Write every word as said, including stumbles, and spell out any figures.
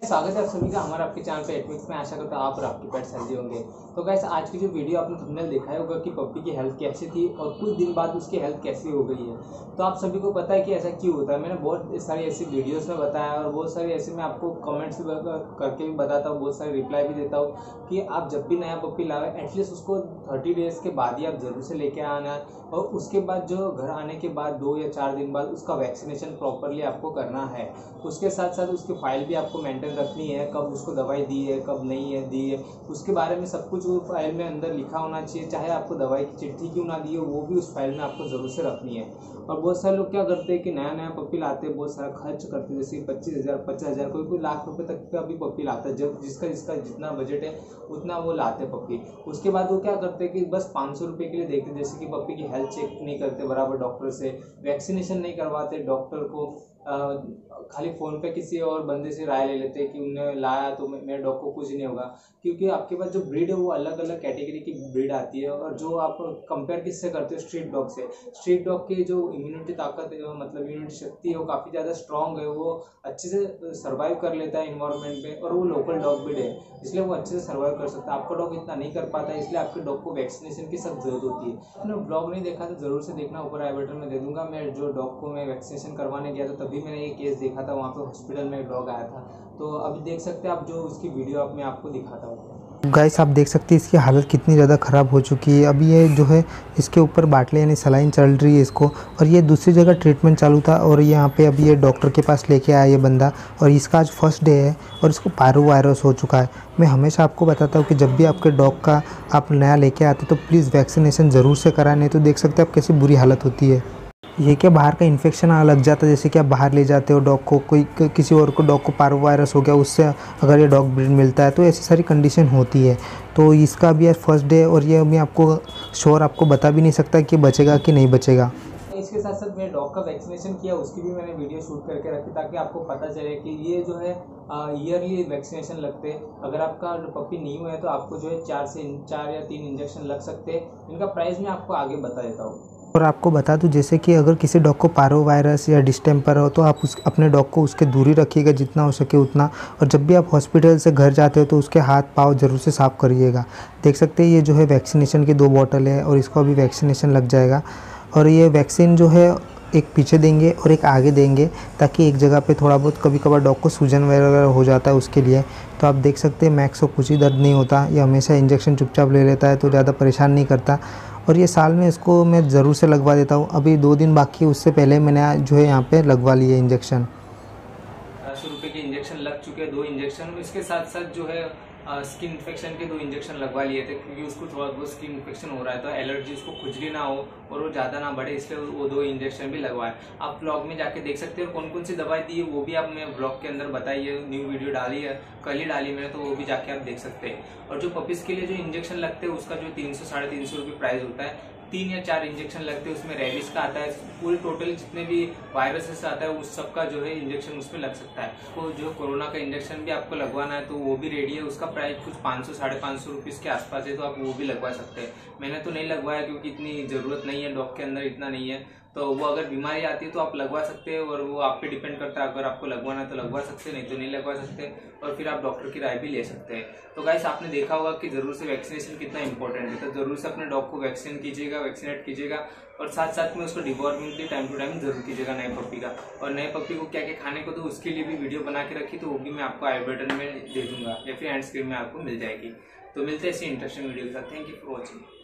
स्वागत है आप सभी का हमारा आपके चैनल पे एटमिक्स में। आशा करता हूँ आप और आपके पेट हेल्दी होंगे। तो गाइस आज की जो वीडियो आपने थंबनेल देखा होगा कि पप्पी की हेल्थ कैसी थी और कुछ दिन बाद उसकी हेल्थ कैसी हो गई है। तो आप सभी को पता है कि ऐसा क्यों होता है। मैंने बहुत सारी ऐसी वीडियोस में बताया और बहुत सारी ऐसे मैं आपको कमेंट्स करके भी बताता हूँ, बहुत सारे रिप्लाई भी देता हूँ कि आप जब भी नया पप्पी लाओ एटलीस्ट उसको थर्टी डेज के बाद ही आप जरूर से लेके आना और उसके बाद जो घर आने के बाद दो या चार दिन बाद उसका वैक्सीनेशन प्रॉपरली आपको करना है। उसके साथ साथ उसकी फाइल भी आपको मेंटेन रखनी है, कब उसको दवाई दी है कब नहीं है दी है उसके बारे में सब कुछ वो फाइल में अंदर लिखा होना चाहिए। चाहे आपको दवाई की चिट्ठी क्यों ना दी हो वो भी उस फाइल में आपको ज़रूर से रखनी है। और बहुत सारे लोग क्या करते हैं कि नया नया पप्पी लाते हैं, बहुत सारा खर्च करते हैं, जैसे पच्चीस हज़ार पचास हज़ार कोई कोई लाख रुपए तक का भी पप्पी लाता है। जब जिसका जिसका जितना बजट है उतना वो लाते हैं पप्पी। उसके बाद वो क्या करते हैं कि बस पाँच सौ रुपये के लिए देखते हैं, जैसे कि पप्पी की हेल्थ चेक नहीं करते बराबर डॉक्टर से, वैक्सीनेशन नहीं करवाते डॉक्टर को, आ, खाली फ़ोन पे किसी और बंदे से राय ले लेते हैं कि उन्हें लाया तो मेरे डॉग को कुछ नहीं होगा। क्योंकि आपके पास जो ब्रीड है वो अलग अलग कैटेगरी की ब्रीड आती है और जो आप कंपेयर किससे करते हो स्ट्रीट डॉग से। स्ट्रीट डॉग की जो इम्यूनिटी ताकत है मतलब इम्यूनिटी शक्ति है वो काफ़ी ज़्यादा स्ट्रॉन्ग है, वो अच्छे से सर्वाइव कर लेता है इन्वायरमेंट में और वो लोकल डॉग ब्रीड है इसलिए वो अच्छे से सर्वाइव कर सकता है। आपका डॉग इतना नहीं कर पाता है इसलिए आपके डॉग को वैक्सीनेशन की सख्त जरूरत होती है। आपने ब्लॉग नहीं देखा तो जरूर से देखना, ऊपर आई बटन में दे दूंगा। मैं जो डॉग को मैं वैक्सीनेशन करवाने गया था तभी मैंने ये केस देखा था, वहाँ पे हॉस्पिटल में एक डॉग आया था। तो अभी देख सकते हैं आप जो उसकी वीडियो आप मैं आपको दिखाता हूँ। गाइस आप देख सकते हैं इसकी हालत कितनी ज़्यादा ख़राब हो चुकी है। अभी ये जो है इसके ऊपर बाटले यानी सलाइन चल रही है इसको, और ये दूसरी जगह ट्रीटमेंट चालू था और यहाँ पे अभी ये डॉक्टर के पास लेके आया ये बंदा, और इसका आज फर्स्ट डे है और इसको पायरो वायरस हो चुका है। मैं हमेशा आपको बताता हूँ कि जब भी आपके डॉग का आप नया लेके आते तो प्लीज़ वैक्सीनेशन ज़रूर से कराएं, नहीं तो देख सकते हैं आप कैसी बुरी हालत होती है। ये क्या बाहर का इन्फेक्शन लग जाता है, जैसे कि आप बाहर ले जाते हो डॉग को, कोई किसी और को डॉग को पारो वायरस हो गया उससे अगर ये डॉग ब्रीड मिलता है तो ऐसी सारी कंडीशन होती है। तो इसका भी आज फर्स्ट डे और ये मैं आपको श्योर आपको बता भी नहीं सकता कि बचेगा कि नहीं बचेगा। इसके साथ साथ मैंने डॉग का वैक्सीनेशन किया, उसकी भी मैंने वीडियो शूट करके रखी ताकि आपको पता चले कि ये जो है ईयरली वैक्सीनेशन लगते हैं। अगर आपका पप्पी न्यू है तो आपको जो है चार से चार या तीन इंजेक्शन लग सकते हैं। इनका प्राइस मैं आपको आगे बता देता हूँ। और आपको बता दूं जैसे कि अगर किसी डॉग को पारो वायरस या डिस्टेम्पर हो तो आप उस अपने डॉग को उसके दूरी रखिएगा जितना हो सके उतना, और जब भी आप हॉस्पिटल से घर जाते हो तो उसके हाथ पाँव ज़रूर से साफ़ करिएगा। देख सकते हैं ये जो है वैक्सीनेशन की दो बॉटल है और इसको अभी वैक्सीनेशन लग जाएगा। और ये वैक्सीन जो है एक पीछे देंगे और एक आगे देंगे ताकि एक जगह पे थोड़ा बहुत कभी कभार डॉग को सूजन वगैरह हो जाता है उसके लिए। तो आप देख सकते हैं मैक्स को कुछ ही दर्द नहीं होता, ये हमेशा इंजेक्शन चुपचाप ले लेता है तो ज़्यादा परेशान नहीं करता। और ये साल में इसको मैं ज़रूर से लगवा देता हूँ। अभी दो दिन बाकी, उससे पहले मैंने जो है यहाँ पे लगवा लिए इंजेक्शन। सौ रुपये के इंजेक्शन लग चुके हैं, दो इंजेक्शन। इसके साथ साथ जो है स्किन इन्फेक्शन के दो इंजेक्शन लगवा लिए थे क्योंकि उसको थोड़ा बहुत स्किन इन्फेक्शन हो रहा है तो एलर्जी उसको खुजली ना हो और वो ज़्यादा ना बढ़े, इसलिए वो दो इंजेक्शन भी लगवाए। आप ब्लॉग में जाके देख सकते हो कौन कौन सी दवाई दी है वो भी आप मैं ब्लॉग के अंदर बताइए। न्यू वीडियो डाली है, कल ही डाली मैंने, तो वो भी जाके आप देख सकते हैं। और जो पपीज़ के लिए जो इंजेक्शन लगते हैं उसका जो तीन सौ साढ़े तीन सौ रुपये प्राइस होता है। तीन या चार इंजेक्शन लगते हैं, उसमें रेबीज का आता है, पूरे टोटल जितने भी वायरसेस आता है उस सब का जो है इंजेक्शन उसमें लग सकता है। तो जो कोरोना का इंजेक्शन भी आपको लगवाना है तो वो भी रेडी है, उसका प्राइस कुछ पाँच सौ साढ़े पाँच सौ रुपीज़ के आसपास है, तो आप वो भी लगवा सकते हैं। मैंने तो नहीं लगवाया क्योंकि इतनी ज़रूरत नहीं है, डॉग के अंदर इतना नहीं है। तो वो अगर बीमारी आती है तो आप लगवा सकते हैं और वो आप पे डिपेंड करता है, अगर आपको लगवाना है तो लगवा सकते हैं, नहीं तो नहीं लगवा सकते और फिर आप डॉक्टर की राय भी ले सकते हैं। तो गाइस आपने देखा होगा कि जरूर से वैक्सीनेशन कितना इंपॉर्टेंट है, तो जरूर से अपने डॉग को वैक्सीन कीजिएगा, वैक्सीनेट कीजिएगा और साथ साथ में उसको डिवॉर्मिंग भी टाइम टू टाइम जरूर कीजिएगा नए पप्पी का। और नए पप्पी को क्या क्या खाने को तो उसके लिए भी वीडियो बना के रखी, तो वो भी मैं आपको आई बटन में दे दूंगा या फिर एंड स्क्रीन में आपको मिल जाएगी। तो मिलते हैं ऐसी इंटरेस्टिंग वीडियो के साथ। Thank you for watching.